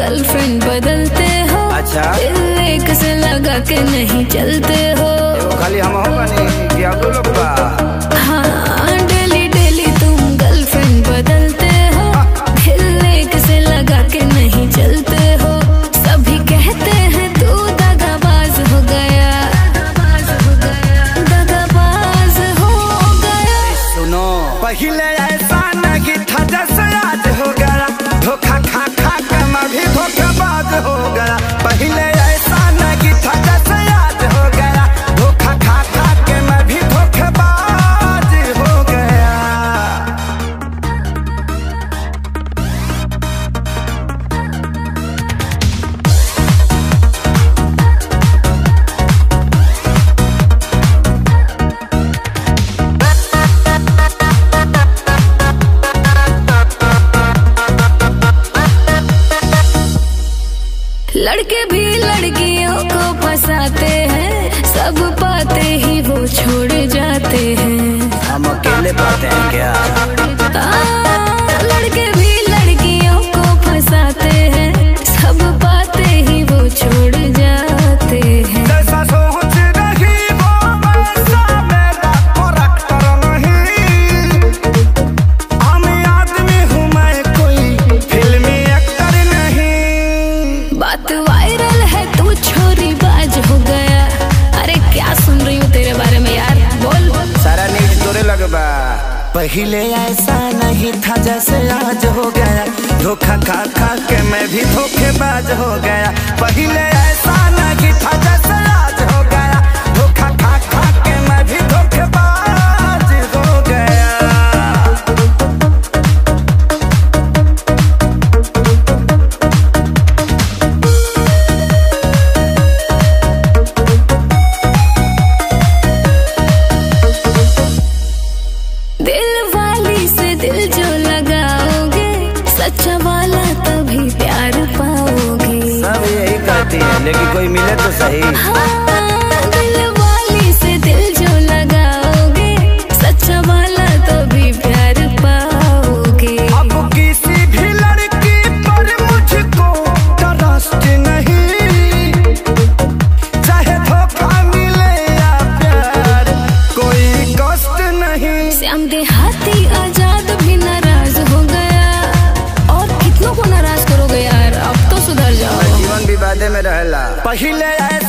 Girlfriend बदलते हो। अच्छा, दिल एक से लगा के नहीं चलते हो। खाली हम हो बनी कि अब लोग बा। हाँ, डेली डेली तुम गर्लफ्रेंड बदलते हो। दिल एक से लगा के नहीं चलते हो। सभी कहते हैं तू दगाबाज हो गया, दगाबाज हो गया। सुनो, पहले ऐसा नहीं था जैसे आज हो गया। धोखा खा खा के मैं भी धोखेबाज हो गया। पहले ऐसा नहीं था जैसे आज हो गया। धोखा खा खा के मैं भी धोखेबाज हो गया। लड़के भी लड़कियों को फंसाते हैं, सब पाते ही वो छोड़ जाते हैं। हम अकेले पाते हैं क्या? लड़के भी लड़कियों को फंसाते हैं, सब पाते ही वो छोड़ जाते हैं। जैसा सोच रही वो वैसा मेरा करैक्टर नहीं। आम आदमी हूँ मैं, कोई फिल्मी एक्टर नहीं। बात वायरल है, तू छोरी बाज हो गया। अरे क्या सुन रही हूँ तेरे बारे में यार, बोल। सारा न्यूज तोरे लगबा। पहले ऐसा नहीं था जैसे आज हो गया। धोखा खा खा के मैं भी धोखेबाज हो गया। पहले ऐसा नहीं था जैसे आज हो गया। धोखा खा खा के मैं भी धोखेबाज हो गया। दिल वाली से दिल जो लगाओगे, सच्चा वाला तभी प्यार पाओगे। सब यही कहती है, लेकिन कोई मिले तो सही। हाँ, दिल वाली से दिल जो लगाओगे, सच्चा वाला तभी प्यार पाओगे। अब किसी भी लड़की पर मुझको ट्रस्ट नहीं। चाहे धोखा मिले या प्यार, कोई कष्ट नहीं। श्याम देहाती आजाद भी नाराज हो गया। और कितनों को नाराज करोगे यार, अब तो सुधर जाओ। जीवन विवादे में रहला। पहले